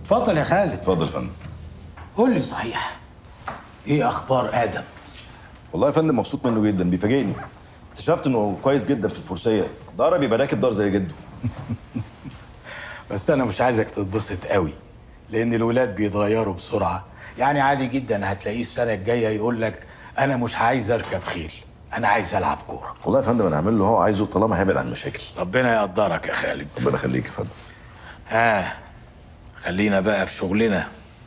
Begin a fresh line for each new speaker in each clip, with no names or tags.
اتفضل يا خالد.
اتفضل يا فندم.
قول لي صحيح، ايه اخبار ادم؟
والله يا فندم مبسوط منه جدا، بيفاجئني. اكتشفت انه كويس جدا في الفروسيه، ده بيبقى راكب دار زي جده.
بس انا مش عايزك تتبسط قوي، لان الولاد بيتغيروا بسرعه. يعني عادي جدا هتلاقيه السنه الجايه يقول لك انا مش عايز اركب خيل، انا عايز العب كوره.
والله يا فندم انا هعمل له هو عايزه طالما هيبعد عن المشاكل.
ربنا يقدرك يا خالد.
ربنا يخليك يا فندم.
خلينا بقى في شغلنا.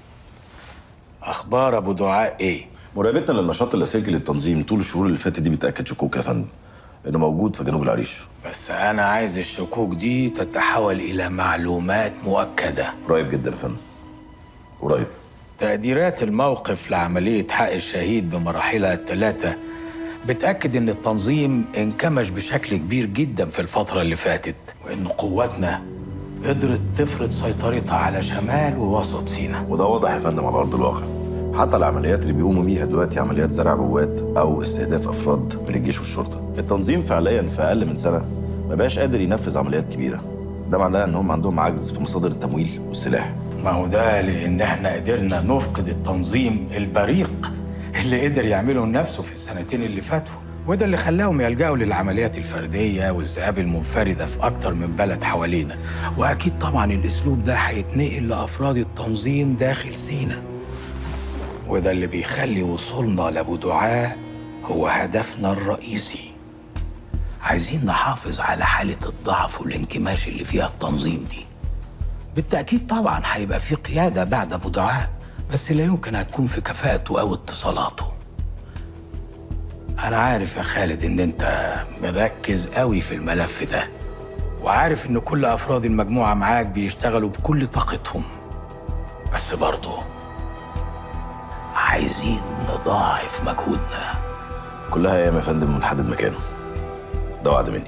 اخبار ابو دعاء ايه؟
مراقبتنا للنشاط اللاسلكي للتنظيم طول الشهور اللي فاتت دي بتاكد شكوك يا فندم انه موجود في جنوب العريش.
بس انا عايز الشكوك دي تتحول الى معلومات مؤكده.
قريب جدا يا فندم، قريب.
تقديرات الموقف لعمليه حق الشهيد بمراحلها الثلاثه بتاكد ان التنظيم انكمش بشكل كبير جدا في الفتره اللي فاتت، وان قواتنا قدرت تفرض سيطرتها على شمال ووسط سيناء.
وده واضح يا فندم على ارض الواقع. حتى العمليات اللي بيقوموا بيها دلوقتي عمليات زرع عبوات او استهداف افراد من الجيش والشرطه. التنظيم فعليا في اقل من سنه ما بقاش قادر ينفذ عمليات كبيره. ده معناه ان هم عندهم عجز في مصادر التمويل والسلاح.
ما هو ده لان احنا قدرنا نفقد التنظيم البريق اللي قدر يعمله لنفسه في السنتين اللي فاتوا، وده اللي خلاهم يلجأوا للعمليات الفردية والذئاب المنفردة في أكتر من بلد حوالينا. وأكيد طبعا الأسلوب ده هيتنقل لأفراد التنظيم داخل سيناء، وده اللي بيخلي وصولنا لأبو دعاء هو هدفنا الرئيسي. عايزين نحافظ على حالة الضعف والانكماش اللي فيها التنظيم دي. بالتأكيد طبعا هيبقى في قيادة بعد أبو دعاء، بس لا يمكن هتكون في كفاءته أو اتصالاته. أنا عارف يا خالد إن أنت مركز قوي في الملف ده، وعارف إن كل أفراد المجموعة معاك بيشتغلوا بكل طاقتهم، بس برضه عايزين نضاعف مجهودنا.
كلها ايام يا فندم ونحدد مكانه، ده وعد مني.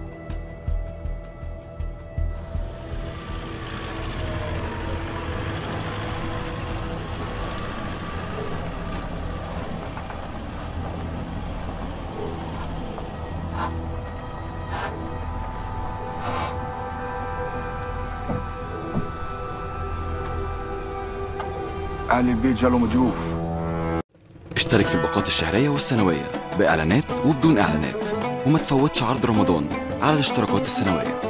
أهل البيت جالهم ضيوف.
اشترك في الباقات الشهرية والسنوية بإعلانات وبدون إعلانات، وما تفوتش عرض رمضان على الاشتراكات السنوية.